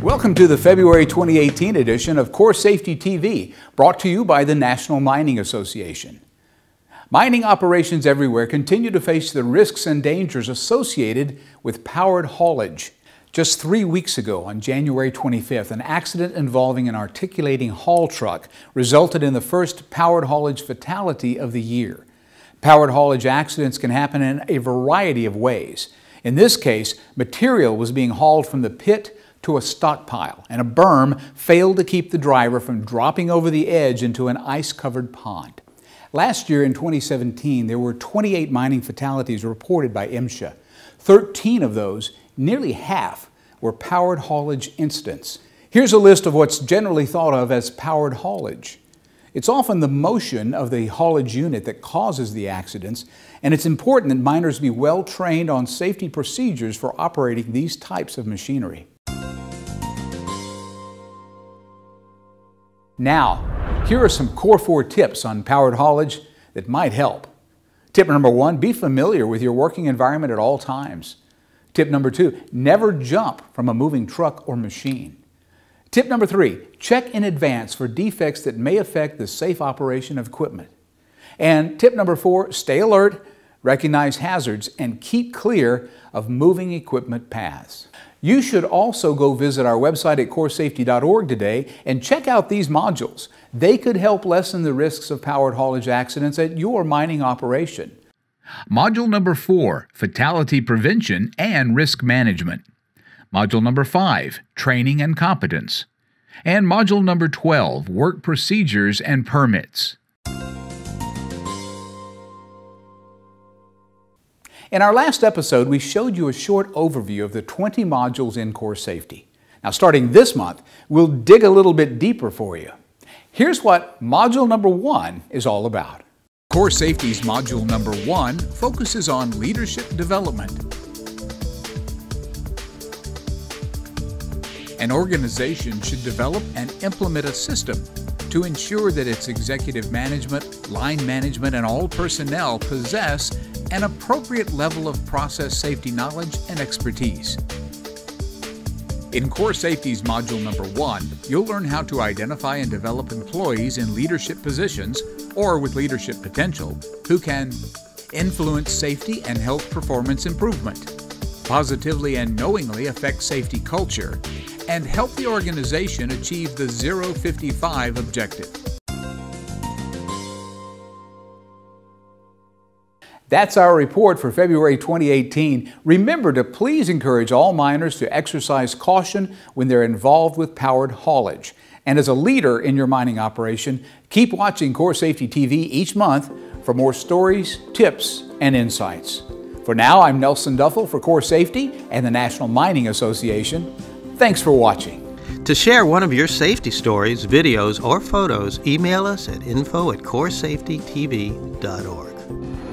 Welcome to the February 2018 edition of CORESafety TV, brought to you by the National Mining Association. Mining operations everywhere continue to face the risks and dangers associated with powered haulage. Just 3 weeks ago, on January 25th, an accident involving an articulating haul truck resulted in the first powered haulage fatality of the year. Powered haulage accidents can happen in a variety of ways. In this case, material was being hauled from the pit to a stockpile, and a berm failed to keep the driver from dropping over the edge into an ice-covered pond. Last year in 2017, there were 28 mining fatalities reported by MSHA. 13 of those, nearly half, were powered haulage incidents. Here's a list of what's generally thought of as powered haulage. It's often the motion of the haulage unit that causes the accidents, and it's important that miners be well trained on safety procedures for operating these types of machinery. Now, here are some Core 4 tips on powered haulage that might help. Tip number 1, be familiar with your working environment at all times. Tip number 2, never jump from a moving truck or machine. Tip number 3, check in advance for defects that may affect the safe operation of equipment. And tip number 4, stay alert, recognize hazards, and keep clear of moving equipment paths. You should also go visit our website at CORESafety.org today and check out these modules. They could help lessen the risks of powered haulage accidents at your mining operation. Module number 4, Fatality Prevention and Risk Management. Module number 5, Training and Competence. And Module number 12, Work Procedures and Permits. In our last episode, we showed you a short overview of the 20 modules in CORESafety. Now, starting this month, we'll dig a little bit deeper for you. Here's what module number 1 is all about. CORESafety's module number 1 focuses on leadership development. An organization should develop and implement a system to ensure that its executive management, line management, and all personnel possess an appropriate level of process safety knowledge and expertise. In CORESafety's module number 1, you'll learn how to identify and develop employees in leadership positions or with leadership potential who can influence safety and health performance improvement, positively and knowingly affect safety culture, and help the organization achieve the 055 objective. That's our report for February 2018. Remember to please encourage all miners to exercise caution when they're involved with powered haulage. And as a leader in your mining operation, keep watching CORESafety TV each month for more stories, tips, and insights. For now, I'm Nelson Duffel for CORESafety and the National Mining Association. Thanks for watching. To share one of your safety stories, videos, or photos, email us at info@coresafetytv.org.